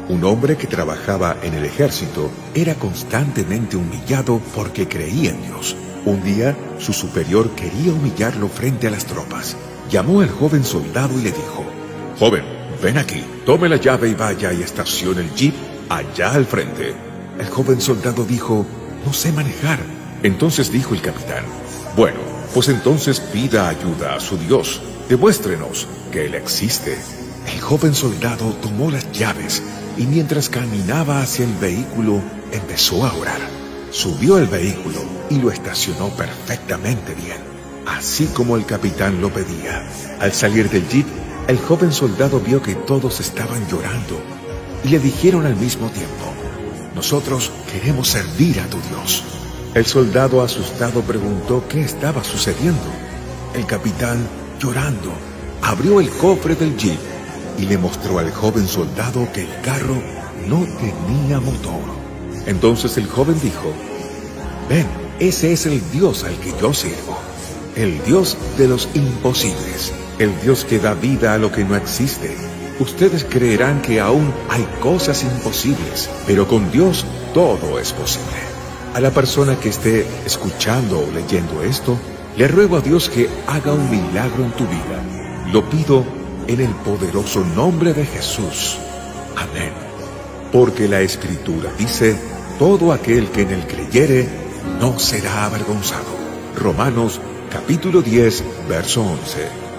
Un hombre que trabajaba en el ejército era constantemente humillado porque creía en Dios. Un día, su superior quería humillarlo frente a las tropas. Llamó al joven soldado y le dijo: «Joven, ven aquí, tome la llave y vaya y estacione el jeep allá al frente». El joven soldado dijo: «No sé manejar». Entonces dijo el capitán: «Bueno, pues entonces pida ayuda a su Dios. Demuéstrenos que Él existe». El joven soldado tomó las llaves y mientras caminaba hacia el vehículo empezó a orar. Subió al vehículo y lo estacionó perfectamente bien, así como el capitán lo pedía. Al salir del jeep, el joven soldado vio que todos estaban llorando y le dijeron al mismo tiempo: «Nosotros queremos servir a tu Dios». El soldado asustado preguntó qué estaba sucediendo. El capitán, llorando, abrió el cofre del jeep y le mostró al joven soldado que el carro no tenía motor. Entonces el joven dijo: «Ven, ese es el Dios al que yo sirvo, el Dios de los imposibles, el Dios que da vida a lo que no existe. Ustedes creerán que aún hay cosas imposibles, pero con Dios todo es posible». A la persona que esté escuchando o leyendo esto, le ruego a Dios que haga un milagro en tu vida. Lo pido en el poderoso nombre de Jesús. Amén. Porque la Escritura dice: todo aquel que en él creyere no será avergonzado. Romanos capítulo 10, verso 11.